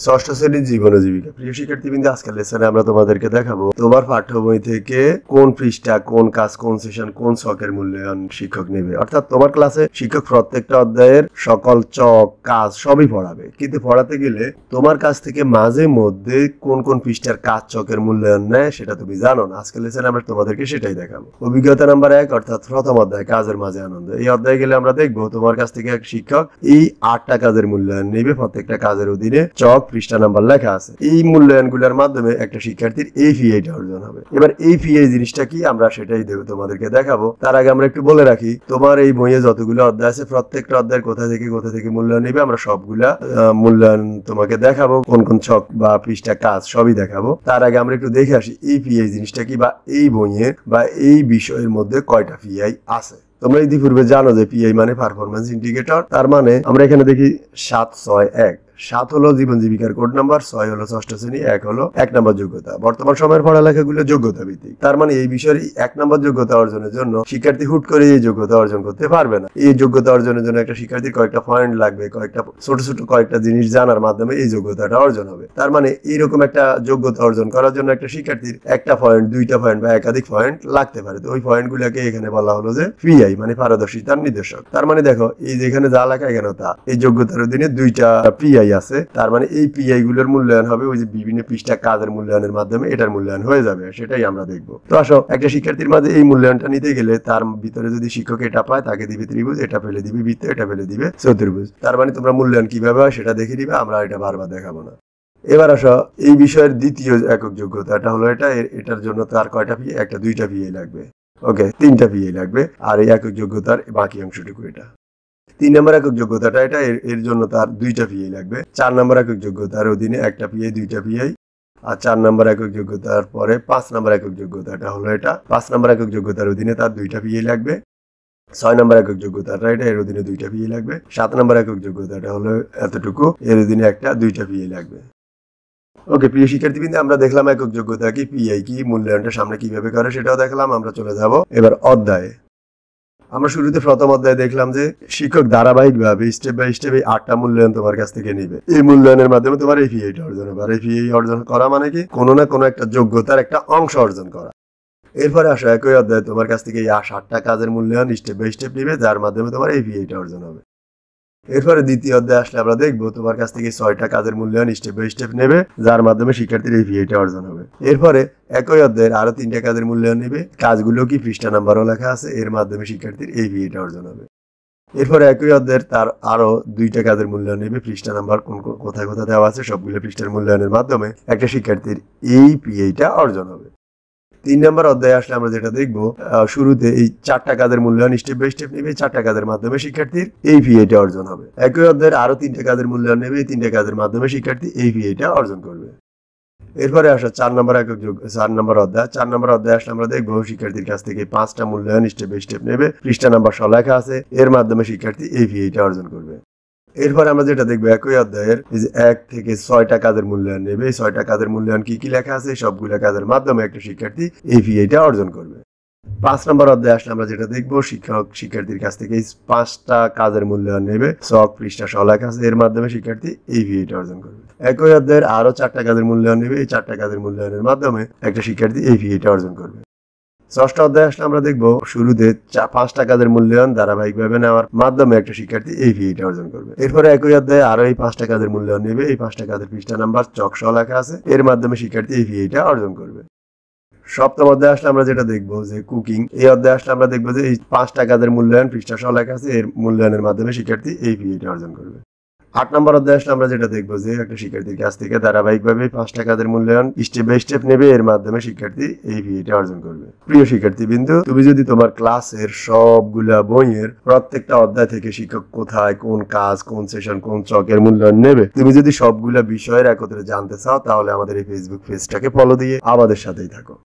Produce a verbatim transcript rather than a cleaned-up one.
ষষ্ঠ শ্রেণীর জীবন ও জীবিকা। প্রিয় শিক্ষার্থীবৃন্দ, আজকের লেসনে আমরা তোমাদেরকে দেখাবো তোমার পাঠ্য বই থেকে কোন পৃষ্ঠা, কোন কাজ, কোন সেশন, কোন ছকের মূল্যায়ন শিক্ষক নেবে। অর্থাৎ তোমার ক্লাসে শিক্ষক প্রত্যেকটা অধ্যায়ের সকল চক, কাজ সবই পড়াবে, কিন্তু পড়াতে গেলে তোমার কাছ থেকে মাঝে মধ্যে কোন কোন পৃষ্ঠার কাজ, চকের মূল্যায়ন নেয় সেটা তুমি জানো না। আজকের লেসনে আমরা তোমাদেরকে সেটাই দেখাবো। অভিজ্ঞতা নাম্বার এক, অর্থাৎ প্রথম অধ্যায় কাজের মাঝে আনন্দ। এই অধ্যায়ে গেলে আমরা দেখবো তোমার কাছ থেকে এক শিক্ষক এই আটটা কাজের মূল্যায়ন নেবে। প্রত্যেকটা কাজের অধীনে চক, পৃষ্ঠা নাম্বার লেখা আছে। এই মূল্যায়নগুলোর মাধ্যমে একটা শিক্ষার্থীর এই পিআইটা অর্জন হবে। এবার এই পিআই জিনিসটা কি আমরা সেটাই দেব তোমাদেরকে দেখাবো। তার আগে আমরা একটু বলে রাখি, তোমার এই বইয়ে যতগুলো অধ্যায় আছে প্রত্যেকটা অধ্যায়ের কোথা থেকে কোথা থেকে মূল্যায়ন নেবে আমরা সবগুলা মূল্যায়ন তোমাকে দেখাবো। কোন কোন ছক বা পৃষ্ঠা, কাজ সবই দেখাবো। তার আগে আমরা একটু দেখে আসি এই পিআই জিনিসটা কি, বা এই বইয়ে বা এই বিষয়ের মধ্যে কয়টা পিআই আছে। তোমরা ইতিপূর্বে জানো যে পিআই মানে পারফরম্যান্স ইন্ডিকেটর। তার মানে আমরা এখানে দেখি সাত ছয় এক। সাত হলো জীবন জীবিকার কোড নাম্বার, ছয় হলো ষষ্ঠ শ্রেণী, এক হলো এক নম্বর যোগ্যতা। বর্তমান সময়ের পড়ালেখাগুলো যোগ্যতা ভিত্তিক। তার মানে এই বিষয়ের এক নম্বর যোগ্যতা অর্জনের জন্য শিক্ষার্থী হুট করে এই যোগ্যতা অর্জন করতে পারবে না। এই যোগ্যতা অর্জনের জন্য একটা শিক্ষার্থীর কয়েকটা পয়েন্ট লাগবে, কয়েকটা ছোট ছোট কয়েকটা জিনিস জানার মাধ্যমে এই যোগ্যতাটা অর্জন হবে। তার মানে এইরকম একটা যোগ্যতা অর্জন করার জন্য একটা শিক্ষার্থীর একটা পয়েন্ট, দুইটা পয়েন্ট বা একাধিক পয়েন্ট লাগতে পারে। তো ওই পয়েন্ট গুলাকে এখানে বলা হলো যে পিআই মানে পারদর্শিতার নির্দেশক। তার মানে দেখো এই যেখানে যা লেখা এখানে তা, এই যোগ্যতার অধীনে দুইটা পিআই আছে। তার মানে এই পিআই গুলোর মূল্যায়ন হবে ওই যে বিভিন্ন পৃষ্ঠা, কাজের মূল্যায়নের মাধ্যমে এটার মূল্যায়ন হয়ে যাবে। সেটাই আমরা দেখবো। তো আসো, একটা শিক্ষার্থীর মাঝে এই মূল্যায়নটা নিতে গেলে তার ভিতরে যদি শিক্ষক এটা পায় তাকে দিবে ত্রিভুজ, এটা ফেলে দিবে বৃত্ত, এটা ফেলে দিবে চতুর্ভুজ। তার মানে তোমরা মূল্যায়ন কিভাবে হয় সেটা দেখে দিবে, আমরা এটা বারবার দেখাবো না। এবার আসো, এই বিষয়ের দ্বিতীয় একক যোগ্যতা এটা হলো এটা। এটার জন্য তার কয়টা পিআই? একটা, দুইটা পিআই লাগবে। ওকে, তিনটা পিআই লাগবে। আর এই একক যোগ্যতার বাকি অংশটুকু এটা। তিন নম্বর একক যোগ্যতাটা এটা, এর জন্য তার দুইটা পিআই লাগবে। চার নম্বর একক যোগ্যতার অধীনে একটা পিআই, দুইটা পিআই। আর চার নম্বর একক যোগ্যতার পরে পাঁচ নম্বর একক যোগ্যতাটা হলো এটা। পাঁচ নম্বর একক যোগ্যতার অধীনে তার দুইটা পিআই লাগবে। ছয় নম্বর একক যোগ্যতাটা এটা, এর অধীনে দুইটা পিআই লাগবে। সাত নম্বর একক যোগ্যতাটা হলো এতটুকু, এর অধীনে একটা, দুইটা পিআই লাগবে। ওকে প্রিয় শিক্ষার্থীবৃন্দ, আমরা দেখলাম একক যোগ্যতা কি, পিআই কি, মূল্যায়নটা সামনে কিভাবে করে সেটাও দেখলাম। আমরা চলে যাব এবার অধ্যায়ে। আমরা শুরুতে প্রথম অধ্যায়ে দেখলাম যে শিক্ষক ধারাবাহিক ভাবে স্টেপ বাই স্টেপ এই আটটা মূল্যায়ন তোমার কাছ থেকে নিবে। এই মূল্যায়নের মাধ্যমে তোমার এই পিআইটা অর্জন হবে। আর এই পিআই অর্জন করা মানে কি, কোনো না কোনো একটা যোগ্যতার একটা অংশ অর্জন করা। এরপরে আসো, একই অধ্যায়ে তোমার কাছ থেকে এই ষাটটা কাজের মূল্যায়ন স্টেপ বাই স্টেপ নিবে, যার মাধ্যমে তোমার এই পিআইটা অর্জন হবে। এরপরে দ্বিতীয় অধ্যায়ে আসলে আমরা দেখবো তোমার কাছ থেকে ছয়টা কাজের মূল্যায়ন স্টেপ বাই স্টেপ নেবে, যার মাধ্যমে শিক্ষার্থীর এই পিআইটা অর্জন হবে। এরপরে একই অধ্যায়ের আরো তিনটা কাজের মূল্যায়ন নেবে, কাজগুলো কি পৃষ্ঠা নাম্বারও লেখা আছে, এর মাধ্যমে শিক্ষার্থীর এই পিআইটা অর্জন হবে। এরপরে একই অধ্যায়ের তার আরো দুইটা কাজের মূল্যায়ন নেবে, পৃষ্ঠা নাম্বার কোন কোথায় কোথায় দেওয়া আছে সবগুলো পৃষ্ঠার মূল্যায়নের মাধ্যমে একটা শিক্ষার্থীর এই পিআইটা অর্জন হবে। তিন নম্বর অধ্যায়ে আসলে আমরা যেটা দেখবো, শুরুতে এই চারটা কাজের মূল্যায়ন স্টেপ বাই স্টেপ নেবে, চারটা কাজের মাধ্যমে শিক্ষার্থীর এই পিআইটা অর্জন হবে। একই অধ্যায়ের আরো তিনটা কাজের মূল্যায়ন নেবে, এই তিনটা কাজের মাধ্যমে শিক্ষার্থী এই পিআইটা অর্জন করবে। এরপরে আসা চার নম্বর একক চার নম্বর অধ্যায়। চার নম্বর অধ্যায় আসলে আমরা দেখবো শিক্ষার্থীর কাছ থেকে পাঁচটা মূল্যায়ন স্টেপ বাই স্টেপ নেবে, পৃষ্ঠা নাম্বার সহ লেখা আছে, এর মাধ্যমে শিক্ষার্থী এই পিআইটা অর্জন করবে। এরপরে আমরা যেটা দেখবো একই অধ্যায়ের এক থেকে ছয়টা কাজের মূল্যায়ন নেবে, এই ছয়টা কাজের মূল্যায়ন কি কি লেখা আছে সবগুলো কাজের মাধ্যমে একটা শিক্ষার্থী এই পিআইটা অর্জন করবে। পাঁচ নম্বর অধ্যায়ে আসলে আমরা যেটা দেখবো শিক্ষক শিক্ষার্থীর কাছ থেকে এই পাঁচটা কাজের মূল্যায়ন নেবে, ছক, পৃষ্ঠা সহ লেখা আছে, এর মাধ্যমে শিক্ষার্থী এই পিআইটা অর্জন করবে। একই অধ্যায়ের আরো চারটা কাজের মূল্যায়ন নেবে, এই চারটা কাজের মূল্যায়নের মাধ্যমে একটা শিক্ষার্থী এই পিআইটা অর্জন করবে। ষষ্ঠ অধ্যায়ে আসলে আমরা দেখবো শুরুতে পাঁচটা কাজের মূল্যায়ন ধারাবাহিক ভাবে নেওয়ার মাধ্যমে একটা শিক্ষার্থী এই পিআইটা অর্জন করবে। এরপরে একই অধ্যায়ে আরো এই পাঁচটা কাজের মূল্যায়ন নেবে, এই পাঁচটা কাজের পৃষ্ঠা নাম্বার চক সহ লেখা আছে, এর মাধ্যমে শিক্ষার্থী এই পিআইটা অর্জন করবে। সপ্তম অধ্যায়ে আসলে আমরা যেটা দেখবো যে কুকিং। এই অধ্যায়ে আসলে আমরা দেখবো যে এই পাঁচটা কাজের মূল্যায়ন পৃষ্ঠা সহ লেখা আছে, এর মূল্যায়নের মাধ্যমে শিক্ষার্থী এই পিআইটা অর্জন করবে। আট নম্বর অধ্যায়ে আসলে আমরা যেটা দেখবো যে একটা শিক্ষার্থীর কাছ থেকে ধারাবাহিকভাবে পাঁচটা কাজের মূল্যায়ন স্টেপ বাই স্টেপ নেবে, এর মাধ্যমে শিক্ষার্থী এই পিআইটা অর্জন করবে। প্রিয় শিক্ষার্থী বিন্দু, তুমি যদি তোমার ক্লাসের সবগুলা বইয়ের প্রত্যেকটা অধ্যায় থেকে শিক্ষক কোথায়, কোন কাজ, কোন সেশন, কোন চকের মূল্যায়ন নেবে, তুমি যদি সবগুলা বিষয়ের একত্রে জানতে চাও, তাহলে আমাদের এই ফেসবুক পেজটাকে ফলো দিয়ে আমাদের সাথেই থাকো।